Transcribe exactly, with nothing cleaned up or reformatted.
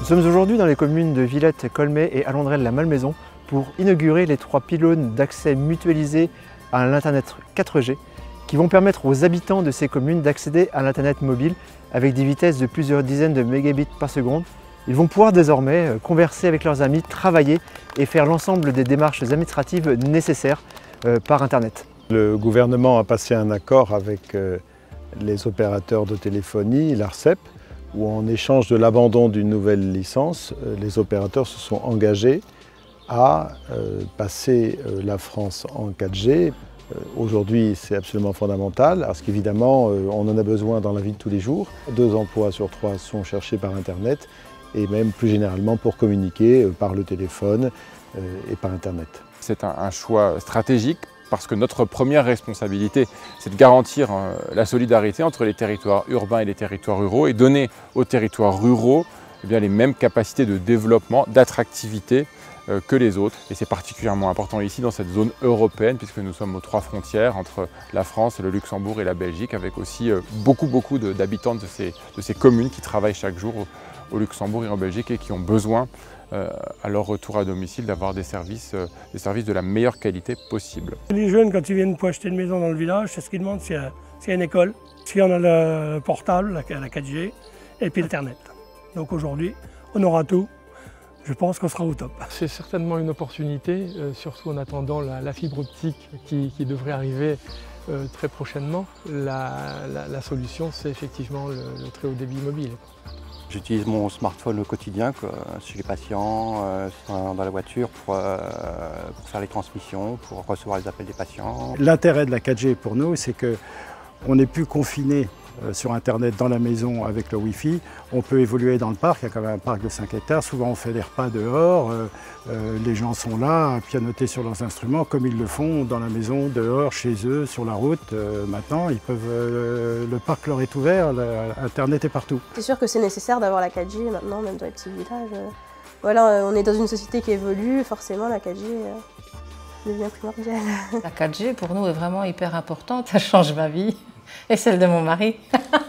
Nous sommes aujourd'hui dans les communes de Villette, Colmay et Alondrel-la-Malmaison pour inaugurer les trois pylônes d'accès mutualisé à l'Internet quatre G qui vont permettre aux habitants de ces communes d'accéder à l'Internet mobile avec des vitesses de plusieurs dizaines de mégabits par seconde. Ils vont pouvoir désormais converser avec leurs amis, travailler et faire l'ensemble des démarches administratives nécessaires par Internet. Le gouvernement a passé un accord avec les opérateurs de téléphonie, l'Arcep, où en échange de l'abandon d'une nouvelle licence, les opérateurs se sont engagés à passer la France en quatre G. Aujourd'hui, c'est absolument fondamental, parce qu'évidemment, on en a besoin dans la vie de tous les jours. Deux emplois sur trois sont cherchés par Internet, et même plus généralement pour communiquer par le téléphone et par Internet. C'est un, un choix stratégique, parce que notre première responsabilité, c'est de garantir la solidarité entre les territoires urbains et les territoires ruraux et donner aux territoires ruraux eh bien, les mêmes capacités de développement, d'attractivité euh, que les autres. Et c'est particulièrement important ici dans cette zone européenne, puisque nous sommes aux trois frontières entre la France, le Luxembourg et la Belgique, avec aussi euh, beaucoup, beaucoup d'habitants de, de, ces, de ces communes qui travaillent chaque jour au, au Luxembourg et en Belgique et qui ont besoin Euh, à leur retour à domicile, d'avoir des services, euh, des services de la meilleure qualité possible. Les jeunes, quand ils viennent pour acheter une maison dans le village, c'est ce qu'ils demandent, s'il y, y a une école, s'il y en a le portable, la, la quatre G, et puis Internet. Donc aujourd'hui, on aura tout. Je pense qu'on sera au top. C'est certainement une opportunité, euh, surtout en attendant la, la fibre optique qui, qui devrait arriver euh, très prochainement. La, la, la solution, c'est effectivement le, le très haut débit mobile. J'utilise mon smartphone au quotidien, quoi, chez les patients, euh, dans la voiture, pour, euh, pour faire les transmissions, pour recevoir les appels des patients. L'intérêt de la quatre G pour nous, c'est qu'on n'est plus confiné sur Internet dans la maison avec le Wi-Fi. On peut évoluer dans le parc, il y a quand même un parc de cinq hectares. Souvent on fait des repas dehors, euh, euh, les gens sont là à pianoter sur leurs instruments comme ils le font dans la maison, dehors, chez eux, sur la route. Euh, maintenant, ils peuvent, euh, le parc leur est ouvert, le, Internet est partout. C'est sûr que c'est nécessaire d'avoir la quatre G maintenant, même dans les petits villages. Voilà, on est dans une société qui évolue, forcément la quatre G euh, devient primordiale. La quatre G pour nous est vraiment hyper importante, ça change ma vie. Et celle de mon mari.